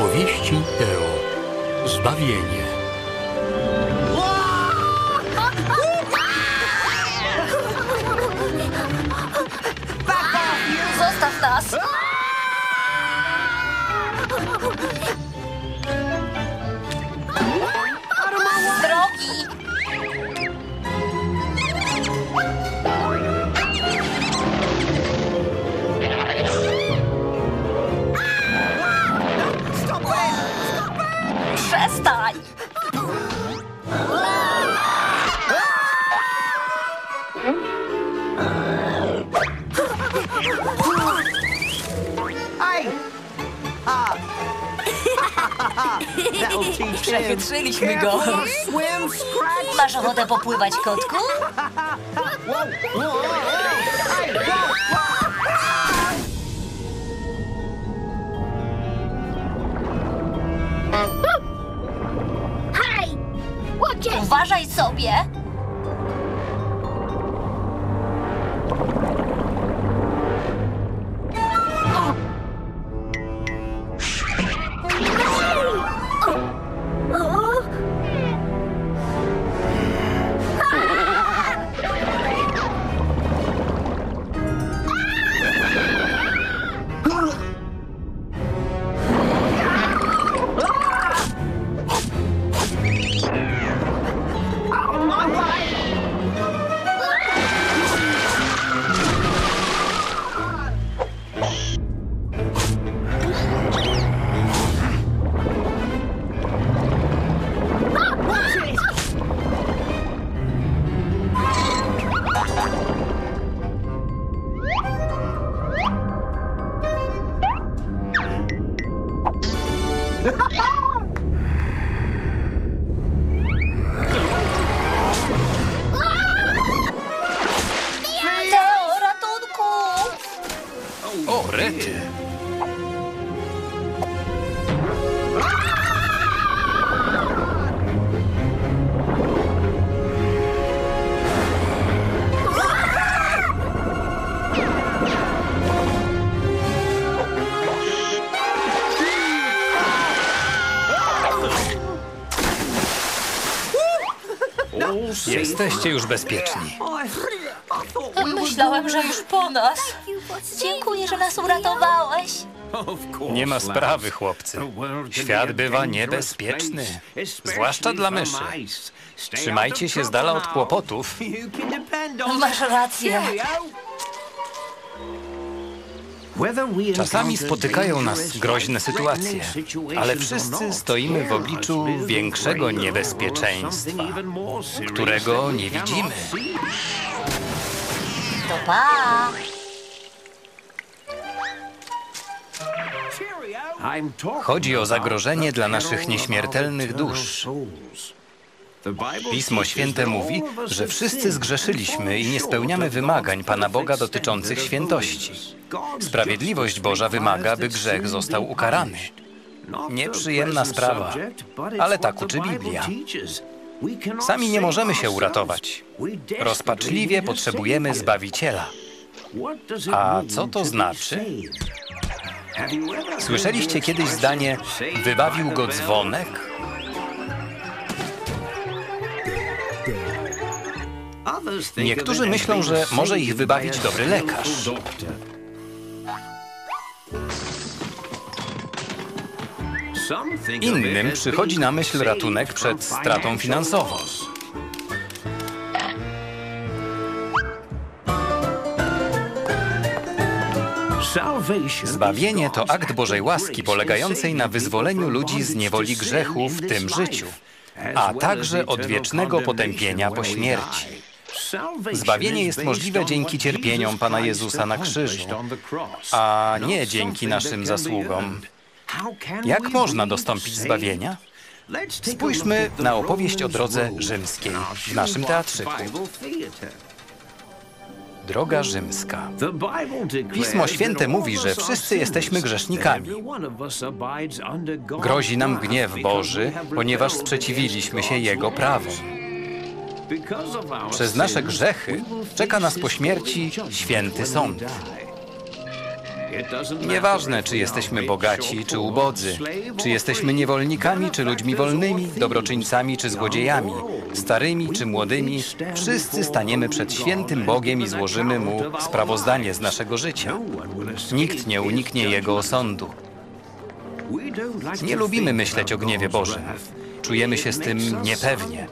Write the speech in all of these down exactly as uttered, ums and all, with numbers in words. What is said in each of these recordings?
Opowieści Teo. Zbawienie. Zostaw nas! Z drogi! Przestań! Przechytrzyliśmy go. Masz ochotę popływać, kotku? Uważaj sobie! Teo, ratunku! O, rety! Jesteście już bezpieczni. Myślałem, że już po nas. Dziękuję, że nas uratowałeś. Nie ma sprawy, chłopcy. Świat bywa niebezpieczny, zwłaszcza dla myszy. Trzymajcie się z dala od kłopotów. Masz rację. Czasami spotykają nas groźne sytuacje, ale wszyscy stoimy w obliczu większego niebezpieczeństwa, którego nie widzimy. To pa! Chodzi o zagrożenie dla naszych nieśmiertelnych dusz. Pismo Święte mówi, że wszyscy zgrzeszyliśmy i nie spełniamy wymagań Pana Boga dotyczących świętości. Sprawiedliwość Boża wymaga, by grzech został ukarany. Nieprzyjemna sprawa, ale tak uczy Biblia. Sami nie możemy się uratować. Rozpaczliwie potrzebujemy Zbawiciela. A co to znaczy? Słyszeliście kiedyś zdanie „wybawił go dzwonek”? Niektórzy myślą, że może ich wybawić dobry lekarz. Innym przychodzi na myśl ratunek przed stratą finansową. Zbawienie to akt Bożej łaski polegającej na wyzwoleniu ludzi z niewoli grzechu w tym życiu, a także od wiecznego potępienia po śmierci. Zbawienie jest możliwe dzięki cierpieniom Pana Jezusa na krzyżu, a nie dzięki naszym zasługom. Jak można dostąpić zbawienia? Spójrzmy na opowieść o drodze rzymskiej w naszym teatrzyku. Droga rzymska. Pismo Święte mówi, że wszyscy jesteśmy grzesznikami. Grozi nam gniew Boży, ponieważ sprzeciwiliśmy się Jego prawom. Przez nasze grzechy czeka nas po śmierci święty sąd. Nieważne, czy jesteśmy bogaci, czy ubodzy, czy jesteśmy niewolnikami, czy ludźmi wolnymi, dobroczyńcami, czy złodziejami, starymi, czy młodymi, wszyscy staniemy przed świętym Bogiem i złożymy Mu sprawozdanie z naszego życia. Nikt nie uniknie Jego osądu. Nie lubimy myśleć o gniewie Bożym. Czujemy się z tym niepewnie.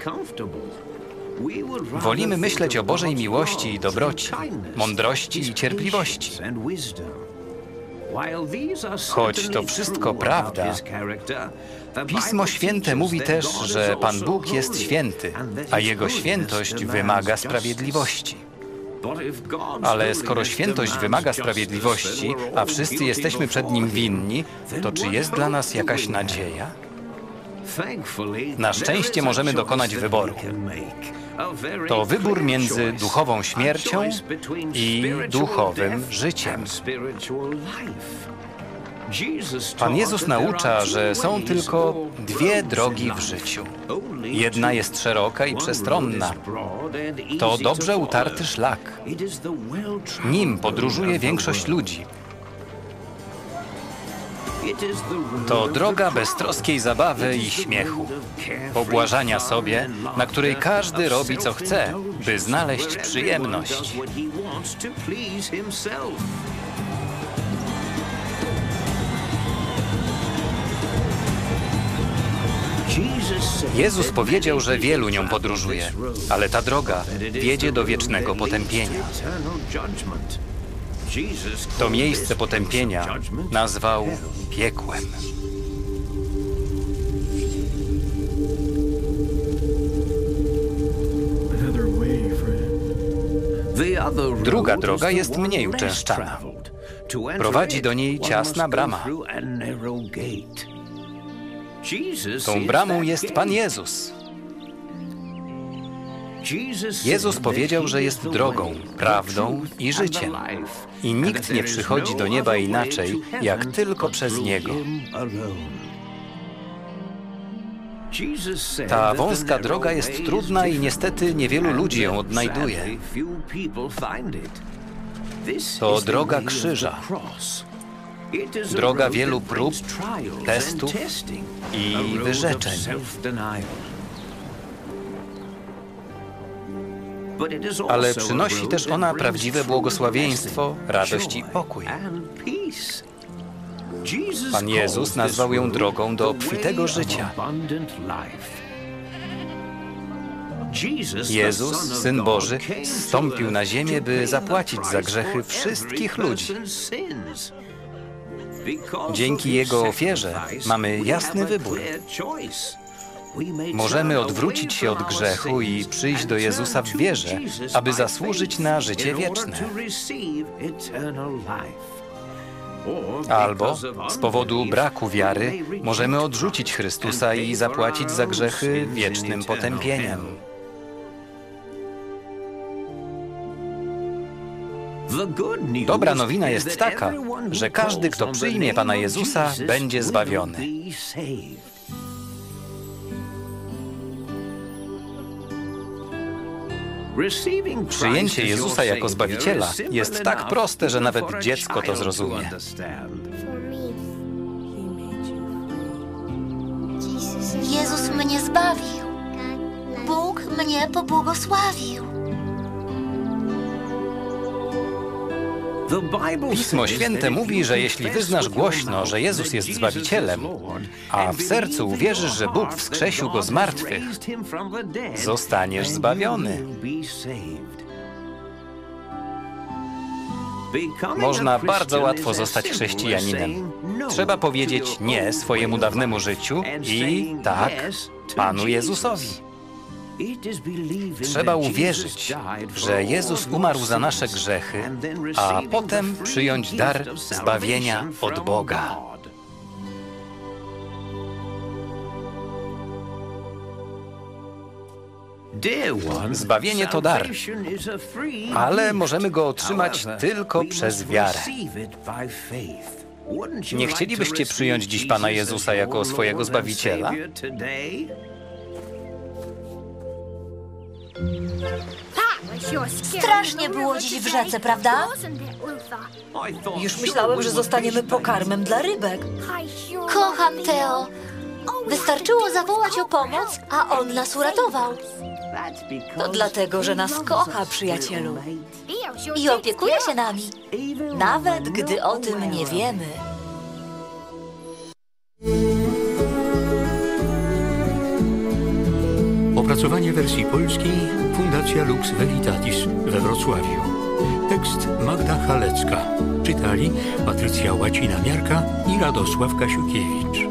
Wolimy myśleć o Bożej miłości i dobroci, mądrości i cierpliwości. Choć to wszystko prawda, Pismo Święte mówi też, że Pan Bóg jest święty, a Jego świętość wymaga sprawiedliwości. Ale skoro świętość wymaga sprawiedliwości, a wszyscy jesteśmy przed Nim winni, to czy jest dla nas jakaś nadzieja? Na szczęście możemy dokonać wyboru. To wybór między duchową śmiercią i duchowym życiem. Pan Jezus naucza, że są tylko dwie drogi w życiu. Jedna jest szeroka i przestronna. To dobrze utarty szlak. Nim podróżuje większość ludzi. To droga beztroskiej zabawy i śmiechu, pobłażania sobie, na której każdy robi co chce, by znaleźć przyjemność. Jezus powiedział, że wielu nią podróżuje, ale ta droga wiedzie do wiecznego potępienia. To miejsce potępienia nazwał piekłem. Druga droga jest mniej uczęszczana. Prowadzi do niej ciasna brama. Tą bramą jest Pan Jezus. Jezus powiedział, że jest drogą, prawdą i życiem. I nikt nie przychodzi do nieba inaczej, jak tylko przez Niego. Ta wąska droga jest trudna i niestety niewielu ludzi ją odnajduje. To droga krzyża. Droga wielu prób, testów i wyrzeczeń. Ale przynosi też ona prawdziwe błogosławieństwo, radość i pokój. Pan Jezus nazwał ją drogą do obfitego życia. Jezus, Syn Boży, zstąpił na ziemię, by zapłacić za grzechy wszystkich ludzi. Dzięki Jego ofierze mamy jasny wybór. Możemy odwrócić się od grzechu i przyjść do Jezusa w wierze, aby zasłużyć na życie wieczne. Albo z powodu braku wiary możemy odrzucić Chrystusa i zapłacić za grzechy wiecznym potępieniem. Dobra nowina jest taka, że każdy, kto przyjmie Pana Jezusa, będzie zbawiony. Przyjęcie Jezusa jako Zbawiciela jest tak proste, że nawet dziecko to zrozumie. Jezus mnie zbawił. Bóg mnie pobłogosławił. Pismo Święte mówi, że jeśli wyznasz głośno, że Jezus jest Zbawicielem, a w sercu uwierzysz, że Bóg wskrzesił Go z martwych, zostaniesz zbawiony. Można bardzo łatwo zostać chrześcijaninem. Trzeba powiedzieć nie swojemu dawnemu życiu i tak Panu Jezusowi. Trzeba uwierzyć, że Jezus umarł za nasze grzechy, a potem przyjąć dar zbawienia od Boga. Zbawienie to dar, ale możemy go otrzymać tylko przez wiarę. Nie chcielibyście przyjąć dziś Pana Jezusa jako swojego Zbawiciela? Strasznie było dziś w rzece, prawda? Już myślałem, że zostaniemy pokarmem dla rybek. Kocham Teo. Wystarczyło zawołać o pomoc, a on nas uratował. To dlatego, że nas kocha, przyjacielu. I opiekuje się nami, nawet gdy o tym nie wiemy. Opracowanie wersji polskiej Fundacja Lux Veritatis we Wrocławiu. Tekst Magda Halecka. Czytali Patrycja Łacina-Miarka i Radosław Kasiukiewicz.